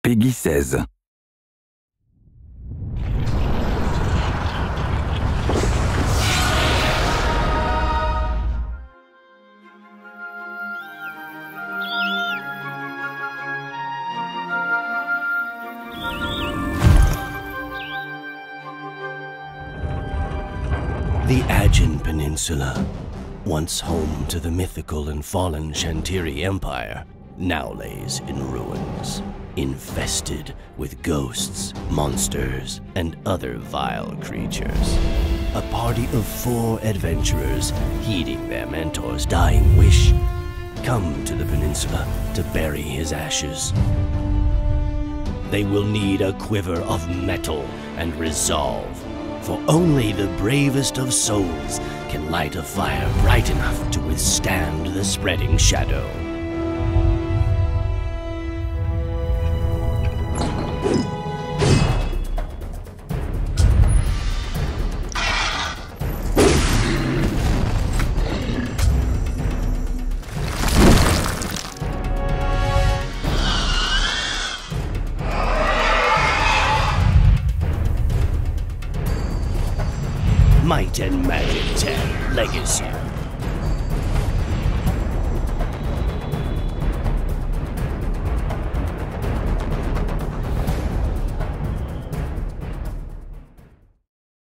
Peggy 16. The Aegean Peninsula, once home to the mythical and fallen Shantiri Empire, now lays in ruins, infested with ghosts, monsters, and other vile creatures. A party of 4 adventurers, heeding their mentor's dying wish, come to the peninsula to bury his ashes. They will need a quiver of metal and resolve, for only the bravest of souls can light a fire bright enough to withstand the spreading shadow. Might and Magic 10 Legacy.